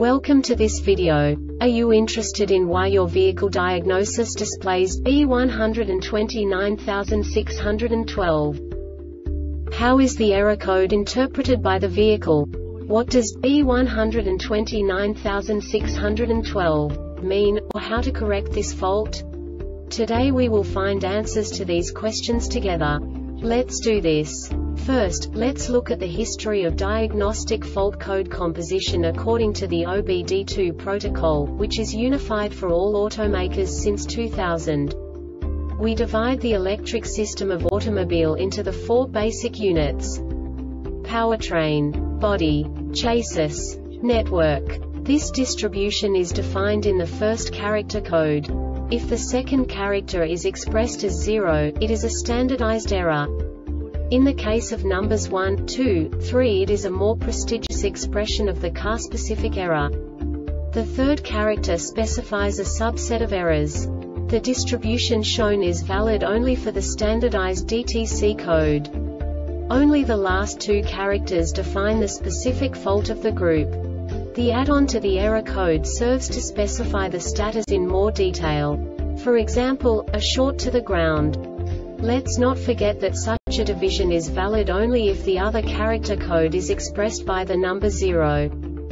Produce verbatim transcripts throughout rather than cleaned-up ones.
Welcome to this video. Are you interested in why your vehicle diagnosis displays B one two nine six one two? How is the error code interpreted by the vehicle? What does B one two nine six one two mean, or how to correct this fault? Today we will find answers to these questions together. Let's do this. First, let's look at the history of diagnostic fault code composition according to the O B D two protocol, which is unified for all automakers since two thousand. We divide the electric system of automobile into the four basic units: powertrain, body, chassis, network. This distribution is defined in the first character code. If the second character is expressed as zero, it is a standardized error. In the case of numbers one, two, three, it is a more prestigious expression of the car-specific error. The third character specifies a subset of errors. The distribution shown is valid only for the standardized D T C code. Only the last two characters define the specific fault of the group. The add-on to the error code serves to specify the status in more detail. For example, a short to the ground. Let's not forget that such a division is valid only if the other character code is expressed by the number zero.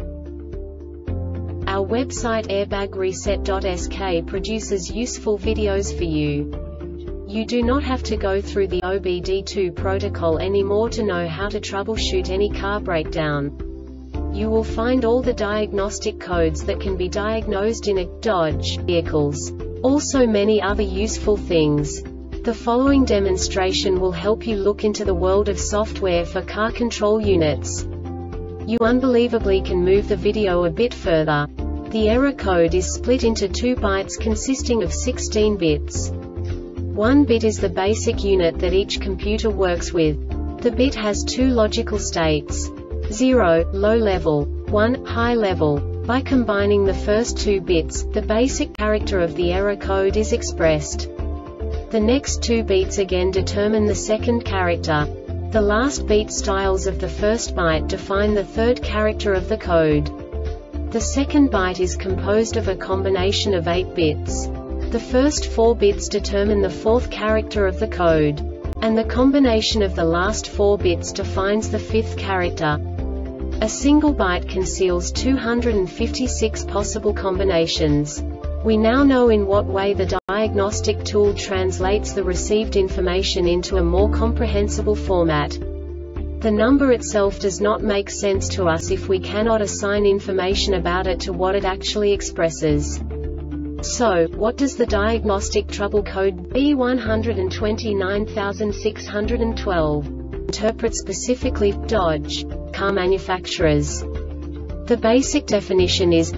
Our website airbag reset dot S K produces useful videos for you. You do not have to go through the O B D two protocol anymore to know how to troubleshoot any car breakdown. You will find all the diagnostic codes that can be diagnosed in a Dodge vehicles. Also many other useful things. The following demonstration will help you look into the world of software for car control units. You unbelievably can move the video a bit further. The error code is split into two bytes consisting of sixteen bits. One bit is the basic unit that each computer works with. The bit has two logical states: zero, low level, one, high level. By combining the first two bits, the basic character of the error code is expressed. The next two beats again determine the second character. The last beat styles of the first byte define the third character of the code. The second byte is composed of a combination of eight bits. The first four bits determine the fourth character of the code. And the combination of the last four bits defines the fifth character. A single byte conceals two hundred fifty-six possible combinations. We now know in what way the diagnostic tool translates the received information into a more comprehensible format. The number itself does not make sense to us if we cannot assign information about it to what it actually expresses. So, what does the diagnostic trouble code B one two nine six one two interpret specifically for Dodge car manufacturers? The basic definition is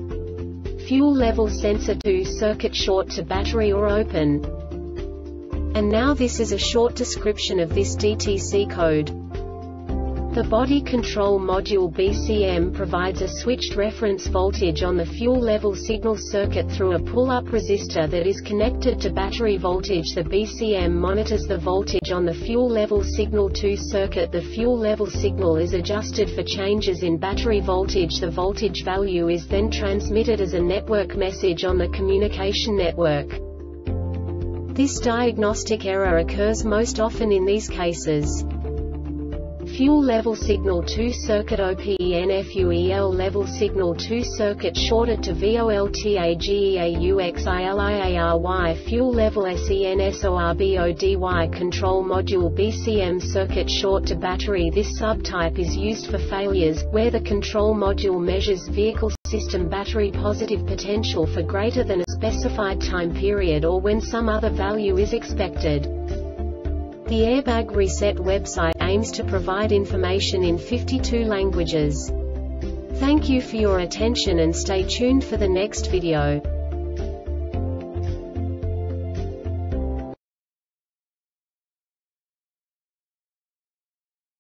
fuel level sensor two circuit short to battery or open. And now this is a short description of this D T C code. The body control module B C M provides a switched reference voltage on the fuel level signal circuit through a pull-up resistor that is connected to battery voltage. The B C M monitors the voltage on the fuel level signal two circuit. The fuel level signal is adjusted for changes in battery voltage. The voltage value is then transmitted as a network message on the communication network. This diagnostic error occurs most often in these cases: fuel level signal two circuit open fuel level signal two circuit shorted to voltageuxialiary fuel level sensorbody control module B C M circuit short to battery. This subtype is used for failures, where the control module measures vehicle system battery positive potential for greater than a specified time period or when some other value is expected. The Airbag Reset website aims to provide information in fifty-two languages. Thank you for your attention and stay tuned for the next video.